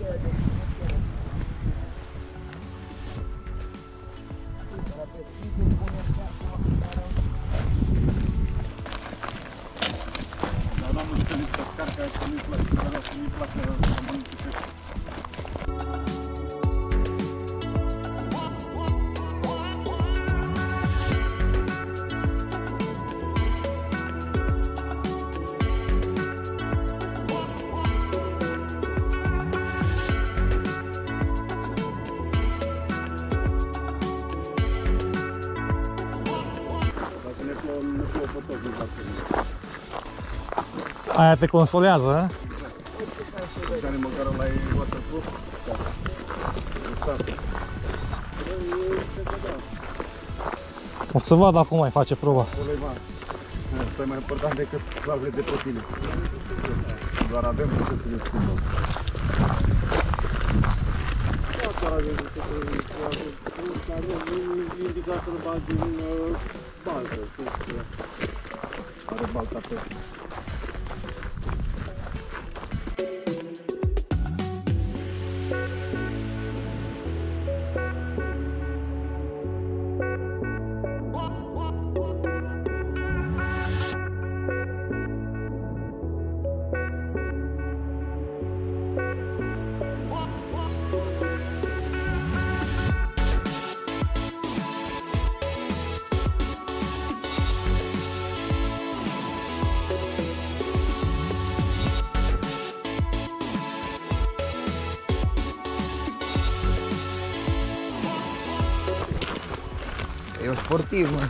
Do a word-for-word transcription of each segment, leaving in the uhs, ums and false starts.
Dar n-am întâlnit pe scarca aia, că nu-i place, dar nu-i place să mănânce pește. Aia te consolează, a? Care măcar ăla e waterproof. O să vad acum mai face proba. Asta e mai important decât clavele de pe tine. Doar avem ce să le schimbăm. Indicatorul bagi din baltă. Are balta pe. E un sportiv, mă.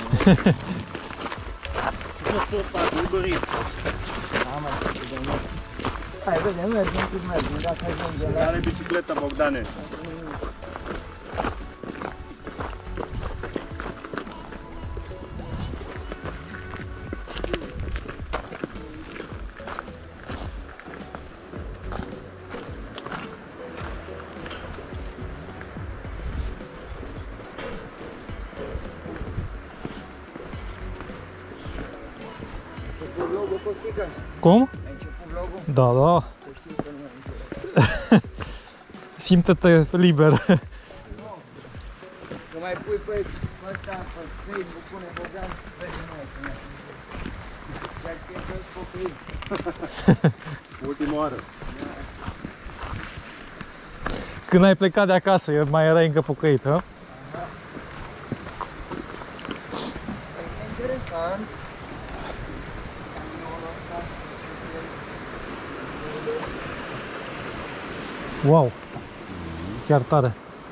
Hai, vedem, mergem cât mergem, dacă ajungem la... Are bicicleta, Bogdane. Cum? Ai început vlogul? Da, da. Să știu că nu Simte-te liber. Că mai pui pe ăsta, pe Facebook, pune Bogdan, vezi noi cum e. Chiar că e toți copiii. Ultima oară. Când ai plecat de acasă, mai erai încă pocăit, hă? E interesant. Wow! Chiar tare!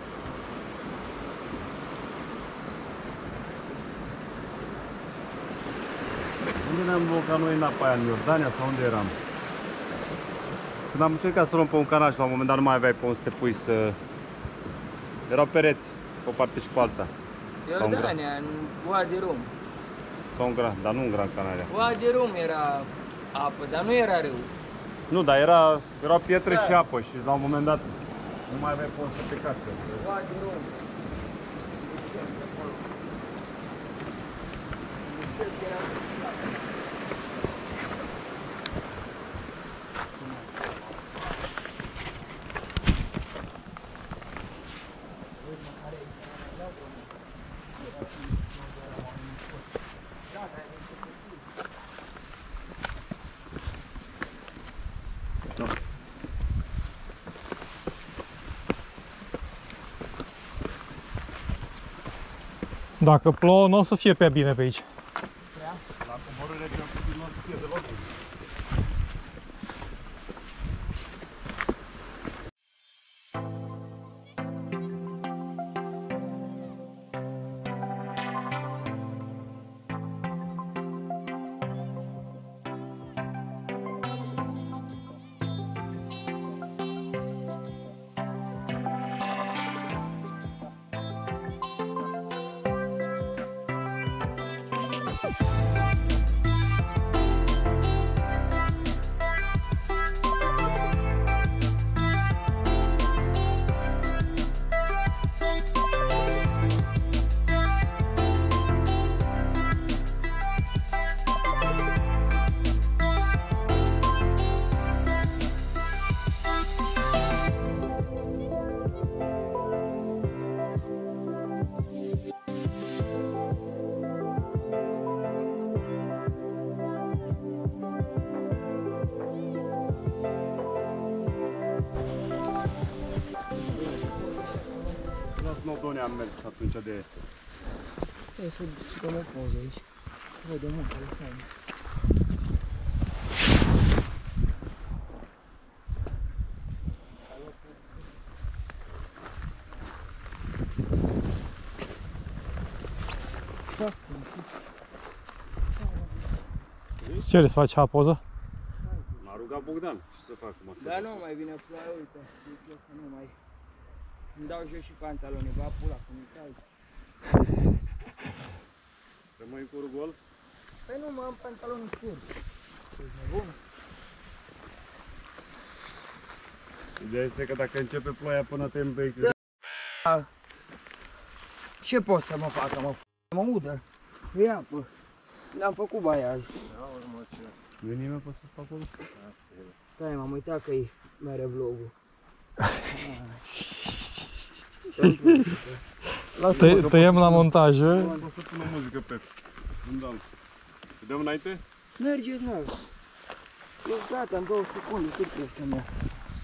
Unde ne-am blocat noi în apa aia, în Iordania sau unde eram? Când am încercat să luăm pe un canal și la un moment dat nu mai aveai pe unde să te pui să... Erau pereți, pe o parte și pe alta. Iordania, în Wadi Rum. Sau în Gran, dar nu în Gran Canaria. Wadi Rum era apă, dar nu era râu. Nu, dar era, erau pietre Da. și apă și la un moment dat nu mai aveai pe unde să te cați. Wadi Rum. Dacă plouă, nu o să fie prea bine pe aici. La coborâre de un nu o să fie deloc. Odone am mers atunci de... Trebuie să dăm o poză aici. Vedem un telefon. Ce vrei să faci a poză? M-a rugat Bogdan. Ce să fac? Mă Da, nu mai vine ploaia, uite. Deci eu că nu mai... Îmi dau jos și pantaloni, va pula, cum e cald. Rămâi cu gol? Păi nu, mă, am pantaloni scurți. Ești nebun? Ideea este că dacă începe ploaia până te îmbeci... Da. Ce pot să mă facă, mă f***? Mă udă. E apă. N-am făcut baia azi. Nu e nimeni pe sus pe acolo? Stai, m-am uitat că e mere vlogul. Tă- Tăiem la montaj, e? O să pun o muzică pe fundal. Vedem înainte? Mergeți, mă. Eu gata, în două secunde, cât crezi că mi-a?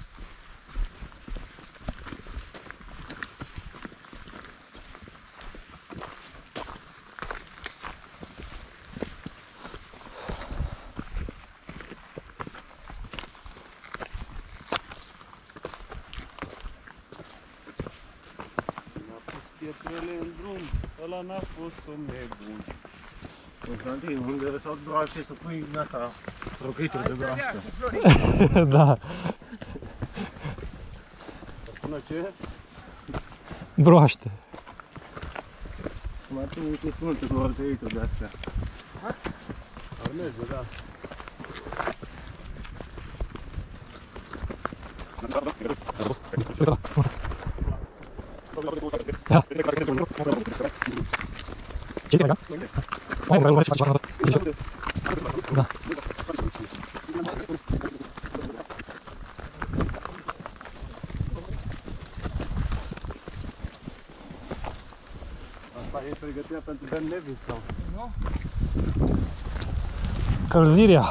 Pietrele în drum, ăla n-a fost un nebun. Constantin, unde lăsau doar ce să pui în asta, rochitul de broaște. Da, Până ce? broaște. Mai țin niște sunte cu rochitul de astea. Ar merge, da. Ce te mai mai mai faci ceva. Da. Asta e pregătirea pentru Ben Nevis sau? Nu? Călzirea.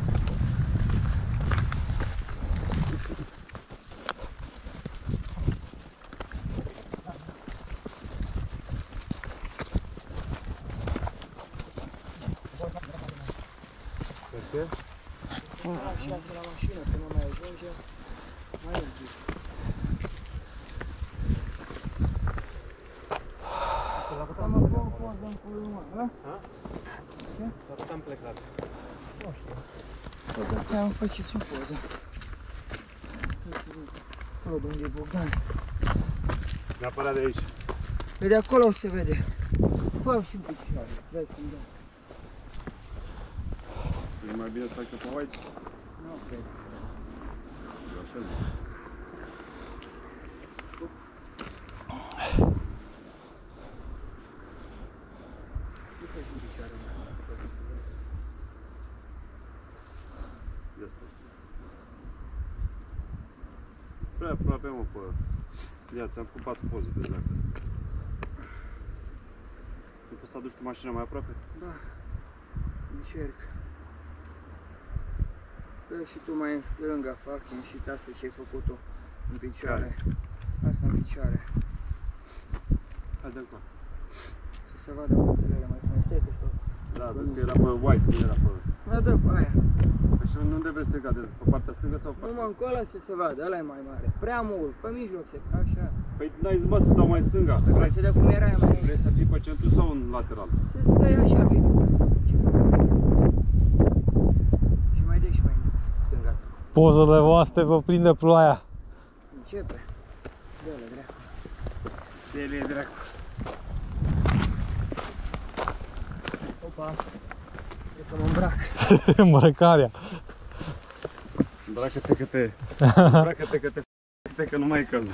Așa la mașină, până mai ajunge, mai un pic. Am o poză în pulul, mă, ha? Dar am plecat. Nu știu. Hai, am faceți o poză. Stai să zic. Acolo de unde e Bogdan. Neapărat de aici. Pe de acolo se vede. Fă și un picioare, vezi cum dă. E mai bine să facă pe white? Nu cred. Eu așa zic. Nu faci un picioare, mă. Este. Prea aproape, mă, pe... Ia, ți-am făcut patru poze pe dreapta. Nu poți să aduci tu mașina mai aproape? Da. Încerc. Dă și tu mai în stânga, fucking shit, asta ce ai făcut-o în picioare. Asta în picioare. Hai de acolo. Să se vadă bătălele mai frumos. Stai că stau. Da, vezi că era pe white, nu era pe... Mă dă pe aia. Păi și unde vrei să te cadezi? Pe partea stângă sau pe Nu partea? mă încolo să se vadă, ăla e mai mare. Prea mult, pe mijloc se... Așa. Păi n-ai zis, mă, să dau mai stânga. Vrei să dă cum era aia mai Vrei înainte. să fii pe centru sau în lateral? Să dai așa bine. Și mai dai și mai în stânga. Pozele voastre vă prinde ploaia. Începe. Dă-le, dracu. Dele, dracu. Opa. Cred că mă îmbrac. Îmbrăcarea. Îmbracă-te că te... Îmbracă-te că te... Te că nu mai e căld.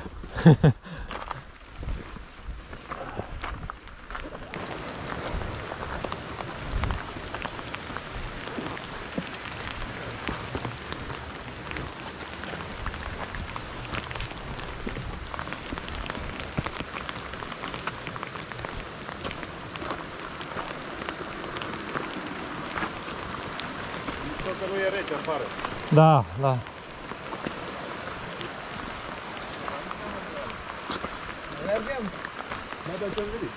Că nu e rece afară. Da, da. Mergem. Mai dai ce-am venit.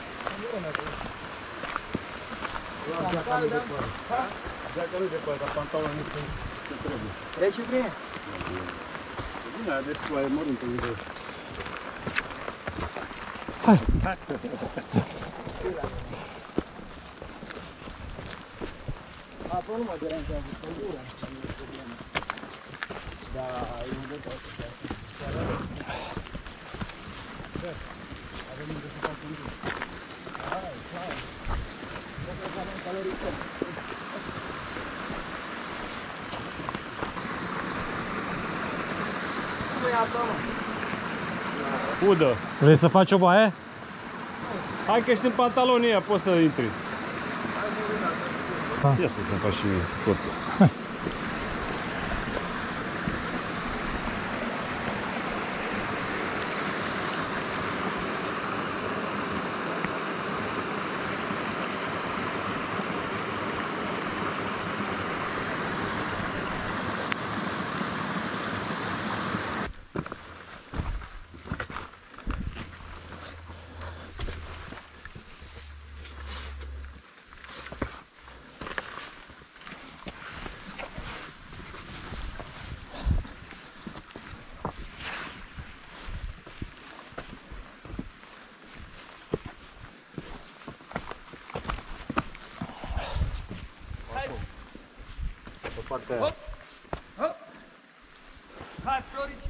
Geaca nu de păr. Geaca nu de păr, dar pantalonii sunt ce trebuie. Treci prin ea? Bine, deci tu ai măruntul unde. Hai! Apă nu mă deranjează, că gura, nu e problemă. Da, e un de tot. Avem unde să fac un dur. Hai, hai. Nu cred că avem calorică. Nu e apă, mă. Udă. Vrei să faci o baie? Hai că ești în pantalonii ăia, poți să intri. Da. Ia să se faci și mie scurtul. Partea aia. Hai, Florici.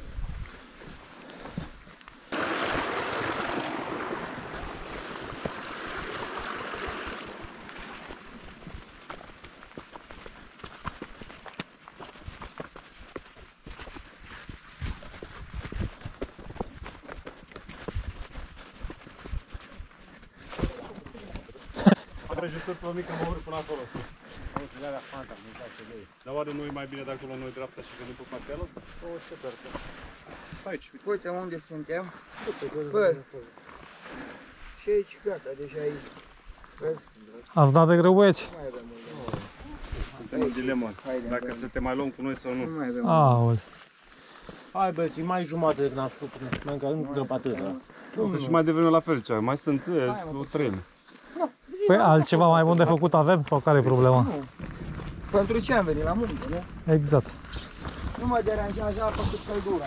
Prăjitură pe o mică mă urc până acolo sus. Nu se dea fanta, nu face de ei. Dar oare nu e mai bine de acolo noi dreapta și venim pe partea ala? O, ce bertă. Aici, uite. Uite unde suntem. Bă. Și aici, gata, deja aici. Vezi? Ați dat de greu, băieți? Nu mai avem unde. Suntem în dilemă. Haide, Dacă să te mai luăm cu noi sau nu. Nu mai avem. Aole. Hai băieți, mai jumătate de n-aș făcut, încă încă pe atâta. Și mai devreme la fel cea. Mai sunt o trei. Păi altceva mai bun de făcut avem sau care e problema? Nu. Pentru ce am venit la muncă, nu? Exact. Nu mă deranjează apă cât căldura.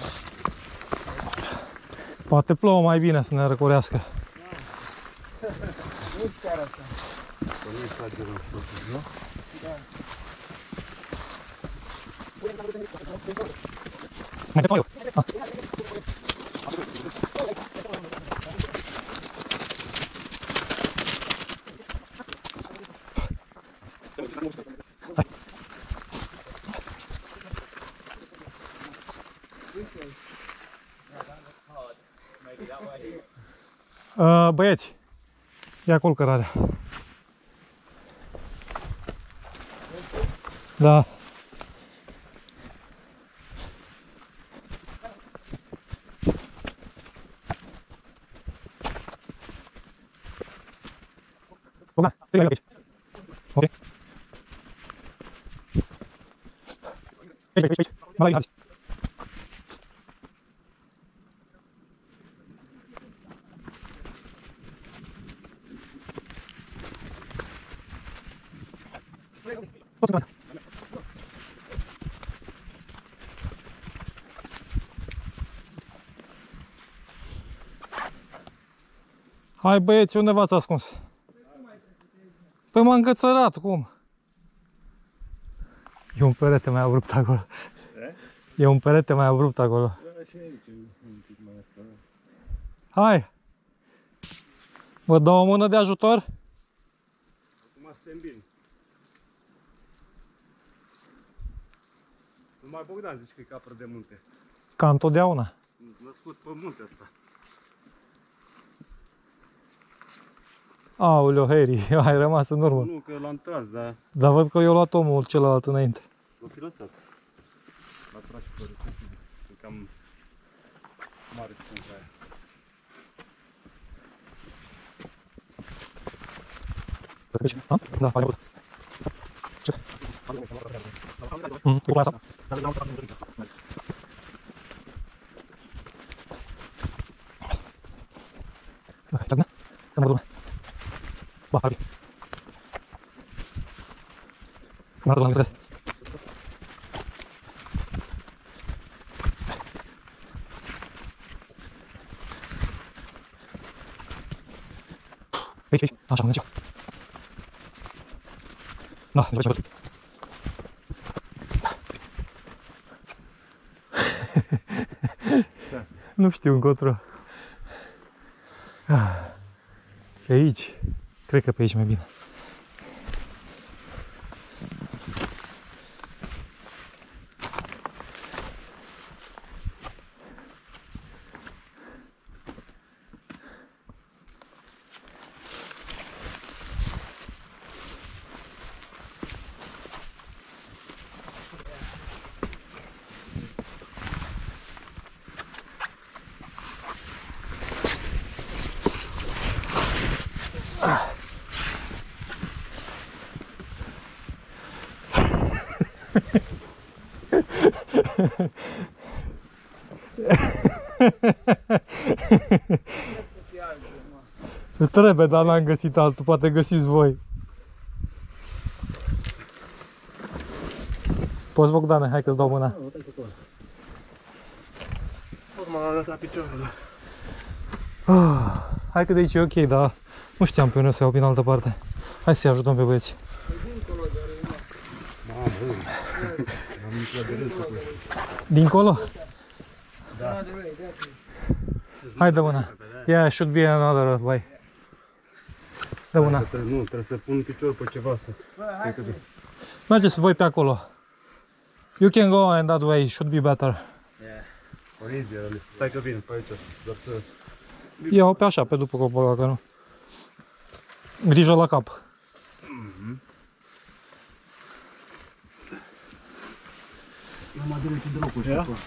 Poate plouă mai bine să ne răcorească. Nici chiar așa. Să nu exagerăm totuși, nu? Da. Mai departe. Ah. Uh, băieți, ia acolo cărarea. Da. Bogdan, te aici. Ok. Aici, aici, aici. Mă la aici. Poți să Hai băieți, unde v-ați ascuns? Păi m-am încățărat, cum? E un perete mai abrupt acolo. E un perete mai abrupt acolo. Hai! Vă dau o mână de ajutor? Acum suntem bine. Numai Bogdan zici că e capră de munte. Ca întotdeauna. Născut pe munte ăsta. Aoleo, Harry, ai rămas în urmă. Nu, că l-am tras, dar Dar văd că eu luat omul celălalt înainte. l-a fi lăsat. L-a tras și părul. E cam mare spânca aia. Da, hai, ce? Mm, e cu asta? Că mă duc. Ba, hai. Mă duc la mine. Aici, aici. Așa, mergem. Da, mergem pe aici. Nu știu încotro. Pe aici. Cred că pe aici mai bine. Trebuie, dar n-am găsit altul, poate găsiți voi. Poți, Bogdane, hai că-ți dau mâna. Urma l-am lăsat piciorul. Ah, hai că de aici e ok, dar nu știam pe unde să iau prin altă parte. Hai să-i ajutăm pe băieți. Dincolo? Da. Hai, dă mâna. Yeah, should be another way. Dă mâna. Nu, trebuie să pun piciorul pe ceva să... Mergeți voi pe acolo. You can go and that way, should be better. O easier, stai că vine pe aici, doar să... Ia-o pe așa, pe după copac, că nu. Grijă la cap. Nu mă dureți de locul și acolo.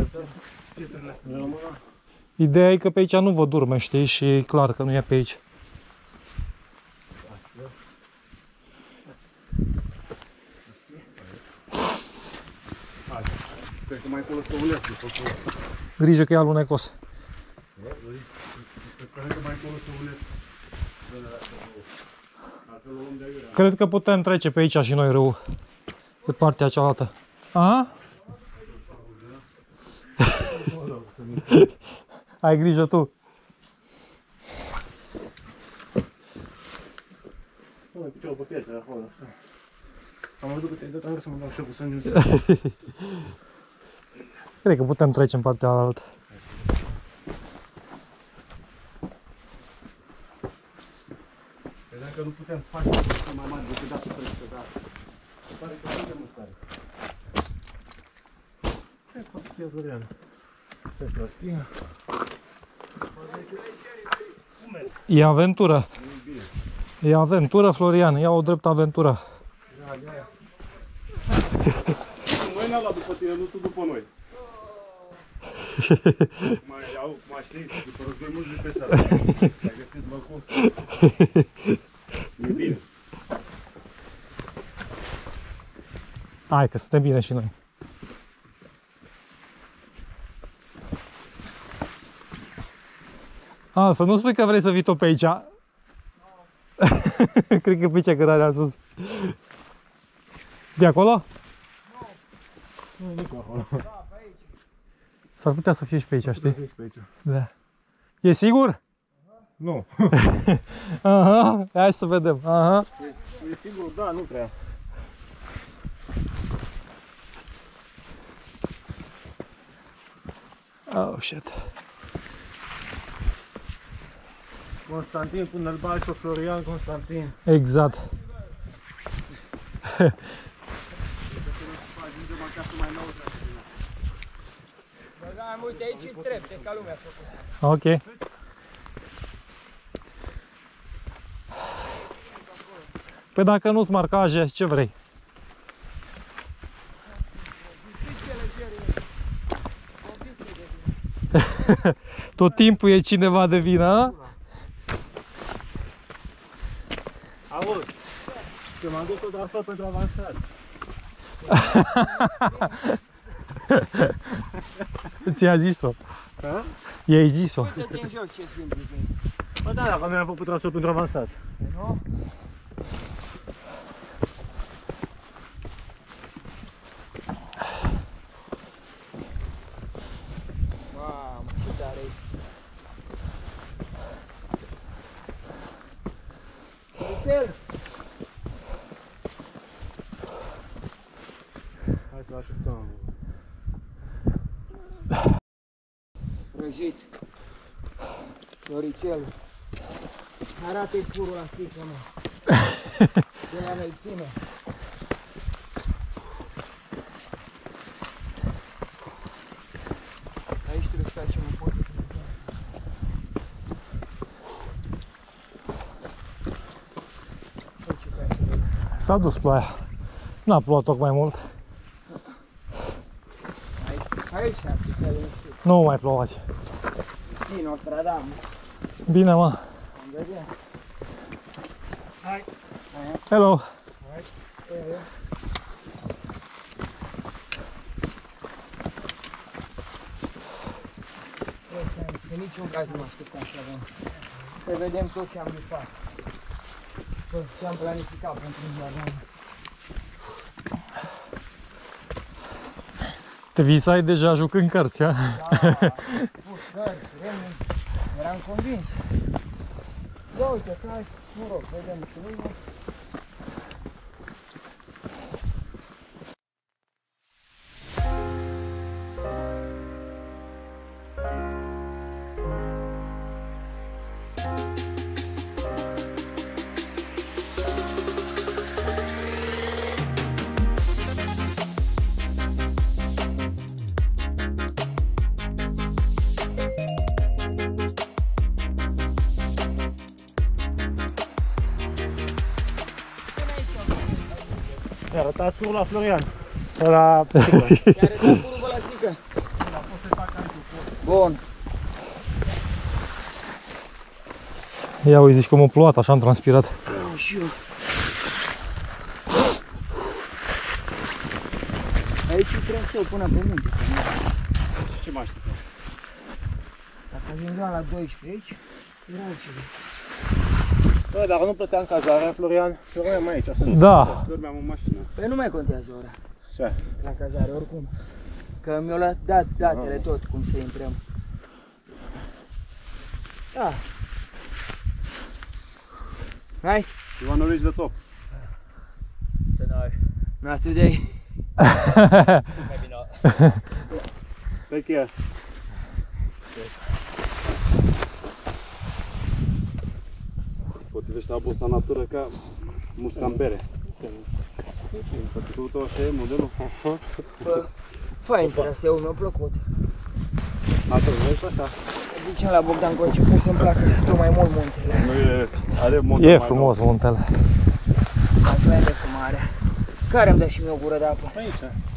Ideea e că pe aici nu vă durme, știi? Și e clar că nu e pe aici. Cred că mai acolo să uleți. Grijă că e alunecos. Cred că mai acolo să uleți. Cred că putem trece pe aici și noi râul. Pe partea cealaltă. Aha? Ai grijă tu. Pune piciorul pe pietre acolo, așa. Am văzut că te-ai dat, am vrut să mă dau șocul să nu. Cred că putem trece în partea altă. Păi dacă nu putem face să mai mari decât asta, pentru că da. Pare că suntem în stare. Ce fac eu, Florian? Ce fac eu? E aventură. E aventură, Florian. Ia o drept aventură. Noi ne-am luat după tine, nu tu după noi. Mai iau mașini, după război mulți de pe seara. Ai găsit locul? E bine. Hai că suntem bine și noi. A, să nu spui că vrei să vii tot pe aici. Cred că pe aici cărarea sus. De acolo? Nu, nu cu acolo. S-ar putea să fie și pe aici, știi? Pe aici. Da. E sigur? Nu. Aha, hai să vedem. Aha. E sigur, da, nu prea. Oh, shit. Constantin, pune-l bagi pe Florian Constantin. Exact. Băgam, uite, aici e trepte, ca lumea a făcut. Ok. Păi dacă nu-ți marcaje, ce vrei? Tot timpul e cineva de vină, a? Auzi, că m-am dus tot asta pentru avansat. Ți-a zis-o. Da? I-ai zis-o. Uite-te în jos ce simplu că e. Bă, da, dacă noi am făcut traseu pentru avansat. Nu? Mamă, ce tare e. Uite-l! Hai să-l așteptăm. Răjit. Floricel. Arată-i purul la frică, mă. De la înălțime. Aici trebuie să facem un pot. S-a dus ploaia. N-a plouat tocmai mult. Aici, aici am să fie liniștit. Nu mai plouă azi. Din Notre Dame. Bine, mă. Am vedea. Hai. Hello. În niciun caz nu așteptam așa bun. Să vedem tot ce am bifat. Tot ce am planificat pentru Jordania. Te visai deja jucând cărți, a? Da, pur cărți, remni, eram convins. Da, uite, hai, mă rog, vedem și noi. Ia arătați curul la Florian. La Sică. Chiar e curul pe la Sică. Bun. Ia uite, zici cum a plouat, așa am transpirat. Oh, și eu. Aici e traseu până pe munte. Ce mai așteptăm? Dacă ajungeam la doisprezece aici, era altceva. Bă, dacă nu plăteam cazarea, Florian, rămânem aici. Asta Da. Dormeam în mașină. Păi nu mai contează ora Ce? la cazare, oricum. Că mi-au luat dat, datele tot, cum să intrăm. Da. Nice. You wanna reach the top? Not today. Take care. Se potrivește la bosta natură ca musca în bere. Făcut așa e modelul? Bă, fain traseul, mi-a plăcut. Natură, vezi așa? Zicem la Bogdan că a început să-mi placă tot mai mult muntele. Nu e, are modul E mai frumos muntele. Mai fain de fumare. Care îmi dă și mie o gură de apă? Aici.